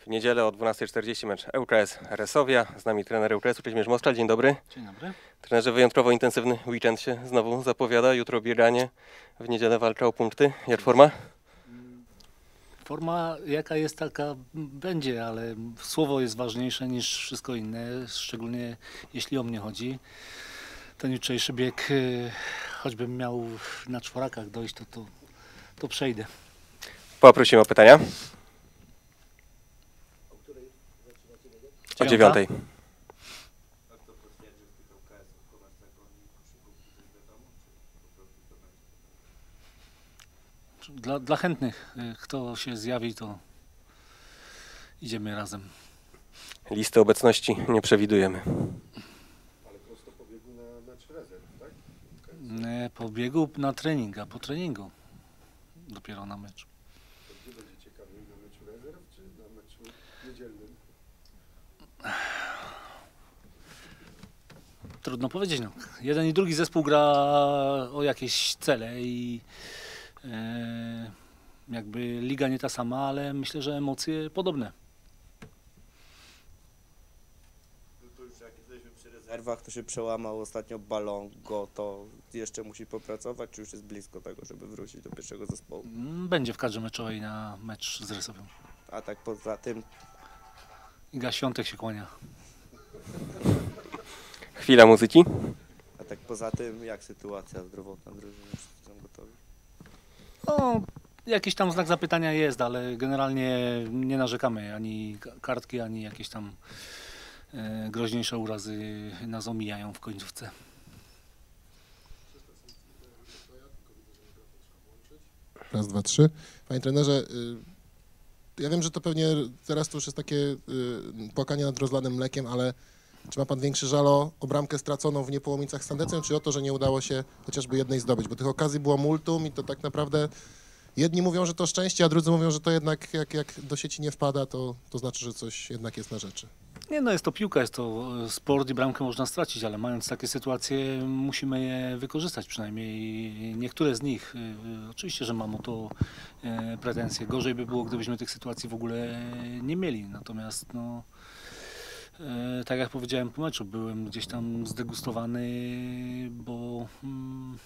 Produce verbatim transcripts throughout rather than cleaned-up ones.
W niedzielę o dwunastej czterdzieści mecz ŁKS Resowia. Z nami trener ŁKS-u Kazimierz Moskal. Dzień dobry. Dzień dobry. Trenerze, wyjątkowo intensywny weekend się znowu zapowiada. Jutro bieganie, w niedzielę walka o punkty. Jak forma? Forma jaka jest, taka będzie, ale słowo jest ważniejsze niż wszystko inne, szczególnie jeśli o mnie chodzi. Ten jutrzejszy bieg, choćbym miał na czworakach dojść, to, to, to przejdę. Poprosimy o pytania. O dziewiątej. Dla, dla chętnych, kto się zjawi, to idziemy razem. Listy obecności nie przewidujemy. Ale prosto po biegu na mecz rezerw, tak? Nie, po biegu na trening, a po treningu dopiero na mecz. To gdzie będzie ciekawiej, na meczu rezerw czy na meczu niedzielnym? Trudno powiedzieć. No. Jeden i drugi zespół gra o jakieś cele i e, jakby liga nie ta sama, ale myślę, że emocje podobne. No to już jak jesteśmy przy rezerwach, to się przełamał ostatnio Balongo, to jeszcze musi popracować, czy już jest blisko tego, żeby wrócić do pierwszego zespołu? Będzie w kadrze meczowej na mecz z Resowią. A tak poza tym, Iga Świątek się kłania. Chwila muzyki. a tak poza tym, jak sytuacja zdrowotna drużyny, wszyscy są gotowi? No, jakiś tam znak zapytania jest, ale generalnie nie narzekamy. Ani kartki, ani jakieś tam e, groźniejsze urazy nas omijają w końcówce. Raz, dwa, trzy. Panie trenerze, y, ja wiem, że to pewnie teraz to już jest takie y, płakanie nad rozlanym mlekiem, ale czy ma pan większy żal o, o bramkę straconą w Niepołomicach z Sandecją, czy o to, że nie udało się chociażby jednej zdobyć? Bo tych okazji było multum i to tak naprawdę jedni mówią, że to szczęście, a drudzy mówią, że to jednak jak, jak do sieci nie wpada, to, to znaczy, że coś jednak jest na rzeczy. Nie, no jest to piłka, jest to sport i bramkę można stracić, ale mając takie sytuacje musimy je wykorzystać przynajmniej niektóre z nich. Y, Oczywiście, że mam o to y, pretensje. Gorzej by było, gdybyśmy tych sytuacji w ogóle nie mieli. Natomiast no, y, tak jak powiedziałem po meczu, byłem gdzieś tam zdegustowany, bo mm,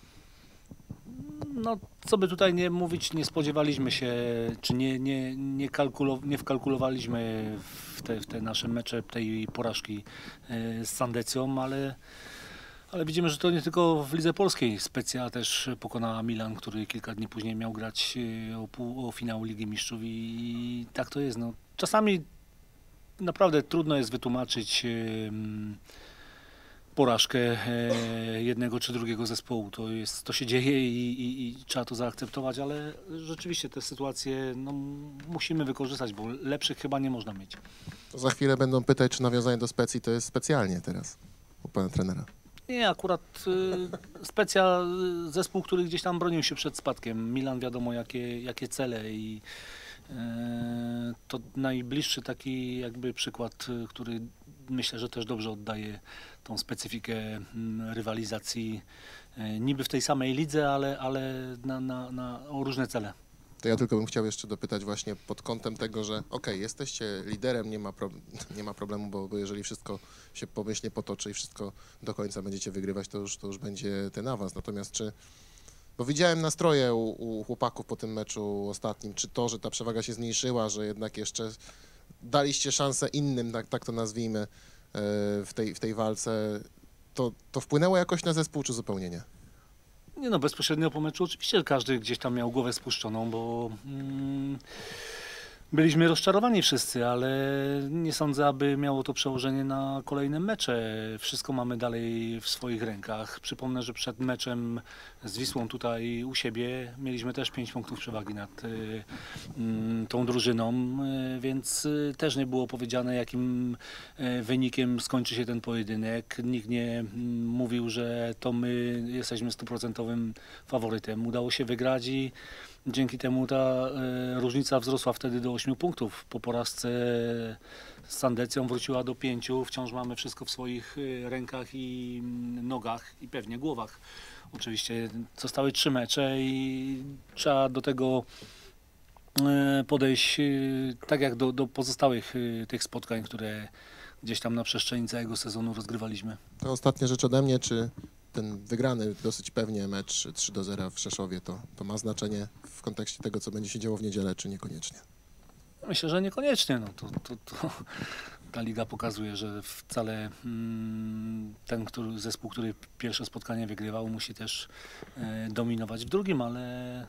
no, co by tutaj nie mówić, nie spodziewaliśmy się, czy nie, nie, nie, kalkulo, nie wkalkulowaliśmy w te, w te nasze mecze tej porażki e, z Sandecją, ale, ale widzimy, że to nie tylko w lidze polskiej. Specja też pokonała Milan, który kilka dni później miał grać e, o, pół, o finał Ligi Mistrzów i tak to jest. No, czasami naprawdę trudno jest wytłumaczyć e, porażkę e, jednego czy drugiego zespołu. To, jest, to się dzieje i, i, i trzeba to zaakceptować, ale rzeczywiście te sytuacje no, musimy wykorzystać, bo lepszych chyba nie można mieć. To za chwilę będą pytać, czy nawiązanie do Specji to jest specjalnie teraz u pana trenera. Nie, akurat y, Specja, y, zespół, który gdzieś tam bronił się przed spadkiem. Milan wiadomo jakie, jakie cele i y, to najbliższy taki jakby przykład, y, który myślę, że też dobrze oddaje tą specyfikę mm, rywalizacji y, niby w tej samej lidze, ale, ale na, na, na, o różne cele. To ja tylko bym chciał jeszcze dopytać właśnie pod kątem tego, że okej, jesteście liderem, nie ma, pro, nie ma problemu, bo, bo jeżeli wszystko się pomyślnie potoczy i wszystko do końca będziecie wygrywać, to już, to już będzie ten awans. Natomiast czy, bo widziałem nastroje u, u chłopaków po tym meczu ostatnim, czy to, że ta przewaga się zmniejszyła, że jednak jeszcze daliście szansę innym, tak, tak to nazwijmy, e, w tej, w tej walce, to, to wpłynęło jakoś na zespół, czy zupełnie nie? Nie no, bezpośrednio po meczu oczywiście każdy gdzieś tam miał głowę spuszczoną, bo mm, byliśmy rozczarowani wszyscy, ale nie sądzę, aby miało to przełożenie na kolejne mecze. Wszystko mamy dalej w swoich rękach. Przypomnę, że przed meczem z Wisłą tutaj u siebie mieliśmy też pięć punktów przewagi nad y, y, tą drużyną, y, więc y, też nie było powiedziane, jakim y, wynikiem skończy się ten pojedynek. Nikt nie y, mówił, że to my jesteśmy stuprocentowym faworytem. Udało się wygrać i dzięki temu ta e, różnica wzrosła wtedy do ośmiu punktów. Po porażce z Sandecją wróciła do pięciu. Wciąż mamy wszystko w swoich e, rękach i mm, nogach i pewnie głowach. Oczywiście zostały trzy mecze i trzeba do tego e, podejść e, tak jak do, do pozostałych e, tych spotkań, które gdzieś tam na przestrzeni całego sezonu rozgrywaliśmy. To ostatnia rzecz ode mnie, czy ten wygrany dosyć pewnie mecz trzy do zera w Rzeszowie, to, to ma znaczenie w kontekście tego, co będzie się działo w niedzielę, czy niekoniecznie? Myślę, że niekoniecznie. No, to, to, to ta liga pokazuje, że wcale mm, ten który, zespół, który pierwsze spotkanie wygrywał, musi też e, dominować w drugim, ale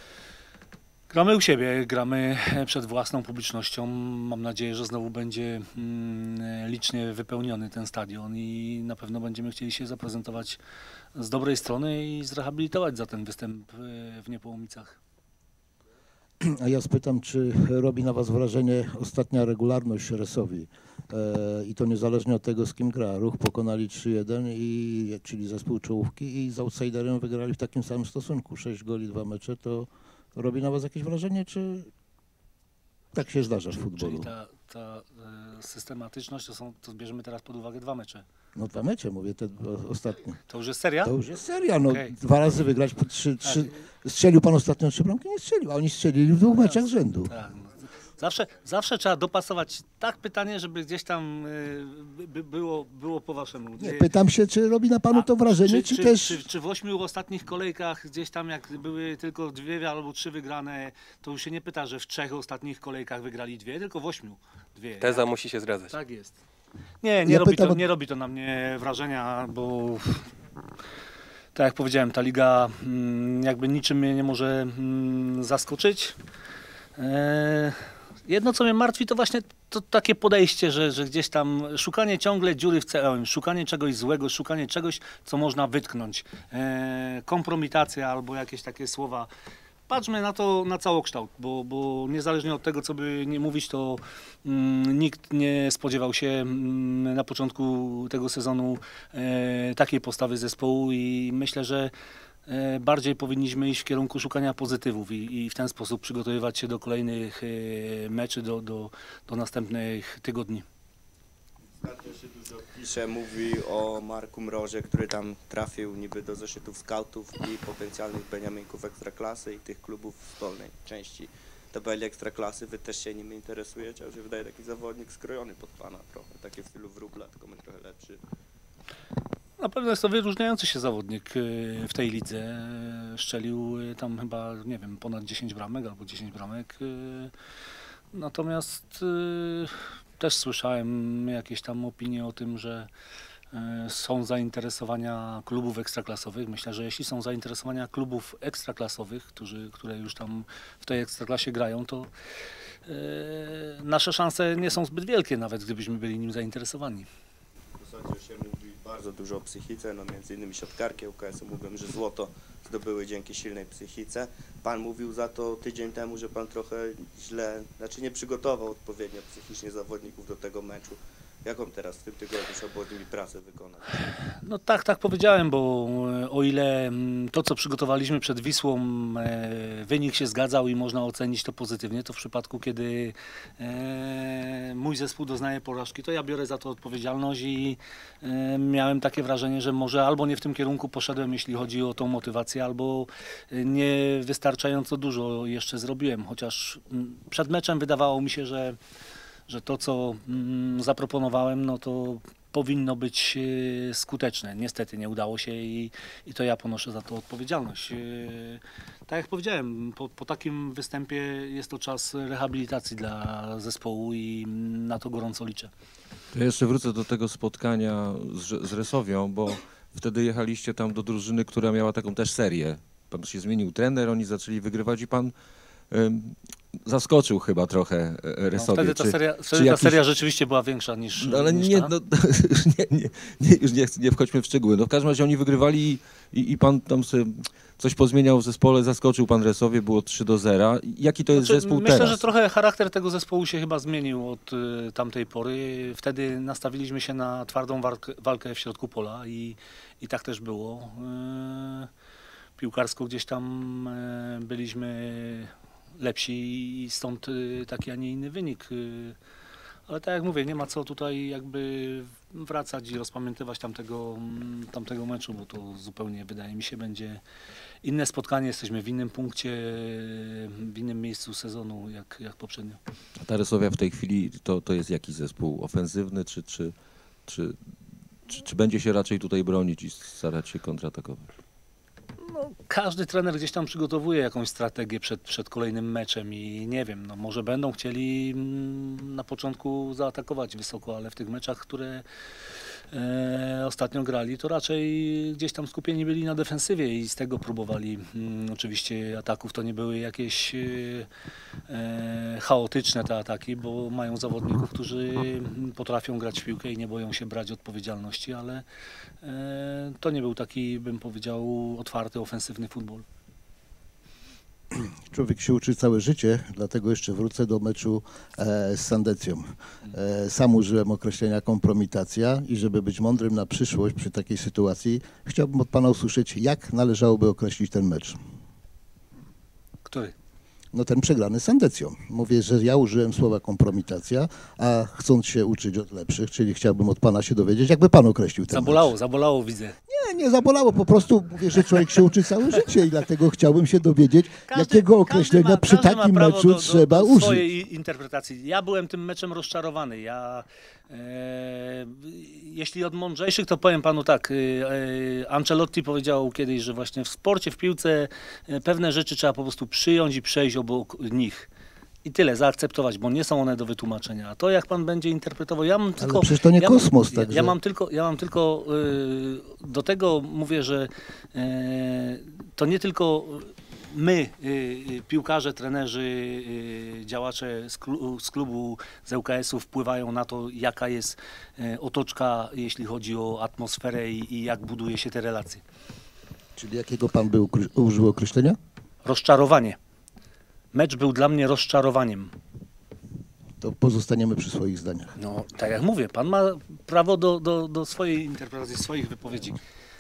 gramy u siebie, gramy przed własną publicznością. Mam nadzieję, że znowu będzie mm, licznie wypełniony ten stadion i na pewno będziemy chcieli się zaprezentować z dobrej strony i zrehabilitować za ten występ e, w Niepołomicach. A ja spytam, czy robi na Was wrażenie ostatnia regularność Resowi? E, I to niezależnie od tego, z kim gra. Ruch pokonali trzy jeden, i, czyli zespół czołówki, i z outsiderem wygrali w takim samym stosunku. sześć goli, dwa mecze. To robi na Was jakieś wrażenie, czy tak się zdarza w futbolu? Czyli ta, ta e, systematyczność, to, są, to bierzemy teraz pod uwagę dwa mecze. No dwa mecze, mówię, te o- ostatnie. To już jest seria? To już jest seria, no Okej. dwa razy wygrać po trzy, trzy. Strzelił Pan ostatnio trzy bramki? Nie strzelił, a oni strzelili w dwóch meczach z rzędu. Tak. no. Zawsze, zawsze trzeba dopasować tak pytanie, żeby gdzieś tam y, by, było, było po waszemu. Nie, Y, pytam się, czy robi na Panu a to wrażenie, czy, czy, też... Czy, czy w ośmiu ostatnich kolejkach gdzieś tam jak były tylko dwie albo trzy wygrane, to już się nie pyta, że w trzech ostatnich kolejkach wygrali dwie, tylko w ośmiu dwie. Teza musi się zgadzać. Tak jest. Nie, nie, Ja robi pytam to, o- nie robi to na mnie wrażenia, bo tak jak powiedziałem, ta liga mm, jakby niczym mnie nie może mm, zaskoczyć. E, jedno, co mnie martwi, to właśnie to takie podejście, że, że gdzieś tam szukanie ciągle dziury w całym, szukanie czegoś złego, szukanie czegoś, co można wytknąć. E, kompromitacja albo jakieś takie słowa. Patrzmy na to na całokształt, bo, bo niezależnie od tego, co by nie mówić, to mm, nikt nie spodziewał się mm, na początku tego sezonu e, takiej postawy zespołu i myślę, że e, bardziej powinniśmy iść w kierunku szukania pozytywów i, i w ten sposób przygotowywać się do kolejnych e, meczy, do, do, do następnych tygodni. Ostatnio się dużo pisze, mówi o Marku Mrozie, który tam trafił niby do zeszytów skautów i potencjalnych beniaminków ekstraklasy i tych klubów w dolnej części tabeli ekstraklasy. Wy też się nimi interesujecie? A się wydaje taki zawodnik skrojony pod Pana trochę, takie w stylu Wróbla, tylko my trochę lepszy. Na pewno jest to wyróżniający się zawodnik e, w tej lidze. E, Szczelił e, tam chyba, nie wiem, ponad dziesięć bramek albo dziesięć bramek. e, Natomiast e, też słyszałem jakieś tam opinie o tym, że e, są zainteresowania klubów ekstraklasowych. Myślę, że jeśli są zainteresowania klubów ekstraklasowych, którzy, które już tam w tej ekstraklasie grają, to e, nasze szanse nie są zbyt wielkie, nawet gdybyśmy byli nim zainteresowani. Ostatnio się mówi bardzo dużo o psychice, no między innymi siatkarki U K S-u mówią, że złoto zdobyły dzięki silnej psychice. Pan mówił za to tydzień temu, że Pan trochę źle, znaczy nie przygotował odpowiednio psychicznie zawodników do tego meczu. Jaką teraz w tym tygodniu trzeba było z nimi pracę wykonać? No tak, tak powiedziałem, bo e, o ile mm, to, co przygotowaliśmy przed Wisłą, e, wynik się zgadzał i można ocenić to pozytywnie, to w przypadku, kiedy e, mój zespół doznaje porażki, to ja biorę za to odpowiedzialność i e, miałem takie wrażenie, że może albo nie w tym kierunku poszedłem, jeśli chodzi o tą motywację, albo e, nie wystarczająco dużo jeszcze zrobiłem, chociaż mm, przed meczem wydawało mi się, że że to, co mm, zaproponowałem, no to powinno być e, skuteczne. Niestety nie udało się i, i to ja ponoszę za to odpowiedzialność. E, tak jak powiedziałem, po, po takim występie jest to czas rehabilitacji dla zespołu i mm, na to gorąco liczę. To jeszcze wrócę do tego spotkania z, z Resowią, bo wtedy jechaliście tam do drużyny, która miała taką też serię. Pan się zmienił trener, oni zaczęli wygrywać i pan ym, zaskoczył chyba trochę e, No, Resowię. wtedy ta Czy- seria, czy wtedy ta jakiś- seria rzeczywiście była większa niż, No ale niż nie, ta. no, nie, nie, nie, już nie, chcę- nie wchodźmy w szczegóły. No w każdym razie oni wygrywali i, i, i pan tam sobie coś pozmieniał w zespole, zaskoczył pan Resowie, było trzy do zera. Jaki to jest Znaczy, zespół myślę, teraz? że trochę charakter tego zespołu się chyba zmienił od y, tamtej pory. Wtedy nastawiliśmy się na twardą walkę, walkę w środku pola i, i tak też było. Y, piłkarsko gdzieś tam y, byliśmy lepsi i stąd y, taki, a nie inny wynik. Y, ale tak jak mówię, nie ma co tutaj jakby wracać i rozpamiętywać tamtego, mm, tamtego meczu, bo to zupełnie, wydaje mi się, będzie inne spotkanie, jesteśmy w innym punkcie, w innym miejscu sezonu jak, jak poprzednio. A ta Resowia w tej chwili to, to jest jaki zespół? Ofensywny, czy, czy, czy, czy, czy będzie się raczej tutaj bronić i starać się kontratakować? No, każdy trener gdzieś tam przygotowuje jakąś strategię przed, przed kolejnym meczem i nie wiem, no może będą chcieli mm, na początku zaatakować wysoko, ale w tych meczach, które e, ostatnio grali, to raczej gdzieś tam skupieni byli na defensywie i z tego próbowali. Mm, oczywiście ataków to nie były jakieś e, e, chaotyczne te ataki, bo mają zawodników, którzy potrafią grać w piłkę i nie boją się brać odpowiedzialności, ale e, to nie był taki, bym powiedział, otwarty, ofensywny futbol. Człowiek się uczy całe życie, dlatego jeszcze wrócę do meczu e, z Sandecją. E, sam użyłem określenia kompromitacja i żeby być mądrym na przyszłość przy takiej sytuacji, chciałbym od Pana usłyszeć, jak należałoby określić ten mecz. Który? No ten przegrany z Sandecją. Mówię, że ja użyłem słowa kompromitacja, a chcąc się uczyć od lepszych, czyli chciałbym od Pana się dowiedzieć, jakby Pan określił ten Zabolało, mecz. zabolało widzę. Nie, nie zabolało, po prostu mówię, że człowiek się uczy całe życie i dlatego chciałbym się dowiedzieć, jakiego określenia każdy ma, przy każdy ma takim prawo meczu do, do, trzeba do użyć. swojej interpretacji. Ja byłem tym meczem rozczarowany. Ja, e, jeśli od mądrzejszych, to powiem panu tak. E, e, Ancelotti powiedział kiedyś, że właśnie w sporcie, w piłce e, pewne rzeczy trzeba po prostu przyjąć i przejść obok nich. I tyle, zaakceptować, bo nie są one do wytłumaczenia. A to, jak pan będzie interpretował, ja mam tylko... Ale przecież to nie ja, kosmos, ja, także... ja mam tylko, ja mam tylko y, do tego mówię, że y, to nie tylko my, y, y, piłkarze, trenerzy, y, działacze z, klu, z klubu, z L K S-u wpływają na to, jaka jest y, otoczka, jeśli chodzi o atmosferę i, i jak buduje się te relacje. Czyli jakiego Pan był, użył określenia? Rozczarowanie. Mecz był dla mnie rozczarowaniem. To pozostaniemy przy swoich zdaniach. No, tak jak mówię, pan ma prawo do, do, do swojej interpretacji, swoich wypowiedzi.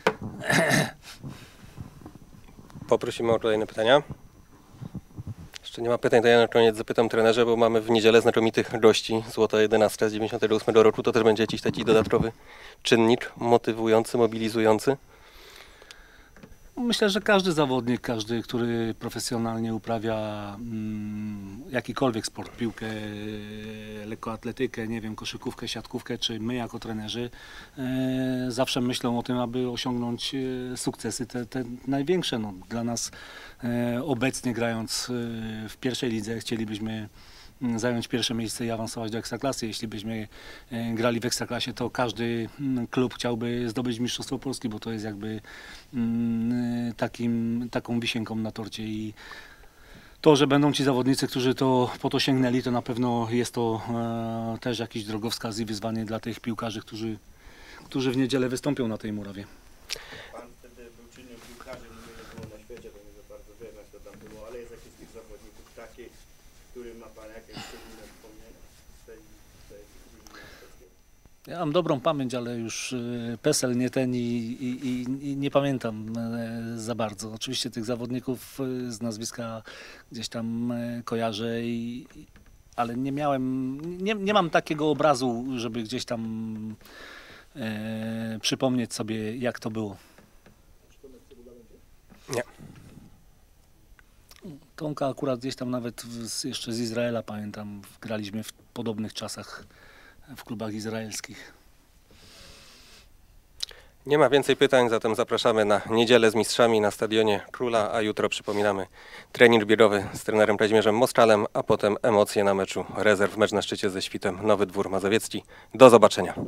Poprosimy o kolejne pytania. Jeszcze nie ma pytań, to ja na koniec zapytam trenerze, bo mamy w niedzielę znakomitych gości. Złota jedenastka z dziewięćdziesiątego ósmego roku. To też będzie jakiś taki dodatkowy czynnik motywujący, mobilizujący. Myślę, że każdy zawodnik, każdy, który profesjonalnie uprawia mm, jakikolwiek sport, piłkę, lekkoatletykę, nie wiem, koszykówkę, siatkówkę, czy my jako trenerzy, e, zawsze myślą o tym, aby osiągnąć e, sukcesy te, te największe. No, dla nas e, obecnie grając e, w pierwszej lidze chcielibyśmy zająć pierwsze miejsce i awansować do Ekstraklasy. Jeśli byśmy e, grali w Ekstraklasie, to każdy mm, klub chciałby zdobyć Mistrzostwo Polski, bo to jest jakby mm, takim, taką wisienką na torcie i to, że będą ci zawodnicy, którzy to, po to sięgnęli, to na pewno jest to e, też jakiś drogowskaz i wyzwanie dla tych piłkarzy, którzy, którzy w niedzielę wystąpią na tej murawie. Pan wtedy był czynnym piłkarzem, nie było na świecie, to nie za bardzo wiem, jak to tam było, ale jest jakiś z tych zawodników taki, który ma Pan jakieś szczególne wspomnienia z tej, z tej drużyny szwedzkiej? Ja mam dobrą pamięć, ale już e, PESEL nie ten i, i, i, i nie pamiętam e, za bardzo. Oczywiście tych zawodników e, z nazwiska gdzieś tam e, kojarzę, i, i, ale nie miałem, nie, nie mam takiego obrazu, żeby gdzieś tam e, przypomnieć sobie, jak to było. Nie. Tomka akurat gdzieś tam nawet z, jeszcze z Izraela pamiętam, graliśmy w podobnych czasach w klubach izraelskich. Nie ma więcej pytań, zatem zapraszamy na niedzielę z mistrzami na Stadionie Króla, a jutro przypominamy trening biegowy z trenerem Kazimierzem Mostralem, a potem emocje na meczu rezerw, mecz na szczycie ze Świtem Nowy Dwór Mazowiecki. Do zobaczenia.